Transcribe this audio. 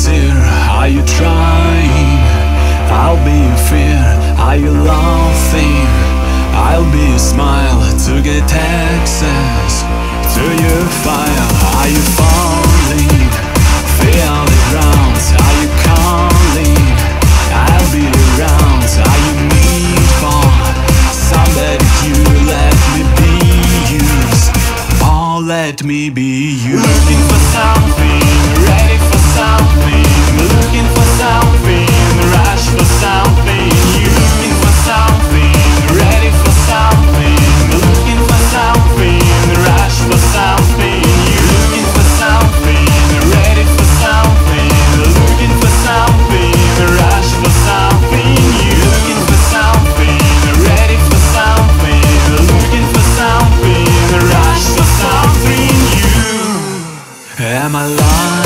sincere? Are you trying? I'll be your fear. Are you laughing? I'll be your smile to get access to your fire. Are you falling? Feel the ground. Are you calling? I'll be around. Are you need for somebody you let me be used? Oh, let me be you. Looking for something, ready for something, looking for something, rush for something. You looking for something, ready for something, looking for something, rush for something. You looking for something, ready for something, looking for something, rush for something. You looking for something, ready for something, looking for something, rush for something. You am I lying?